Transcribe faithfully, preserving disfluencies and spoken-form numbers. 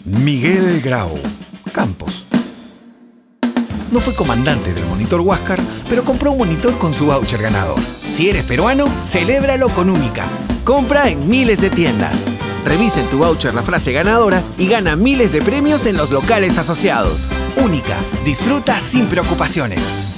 Miguel Grau Campos. No fue comandante del monitor Huáscar, pero compró un monitor con su voucher ganador. Si eres peruano, celébralo con Única. Compra en miles de tiendas. Revisa en tu voucher la frase ganadora y gana miles de premios en los locales asociados. Única. Disfruta sin preocupaciones.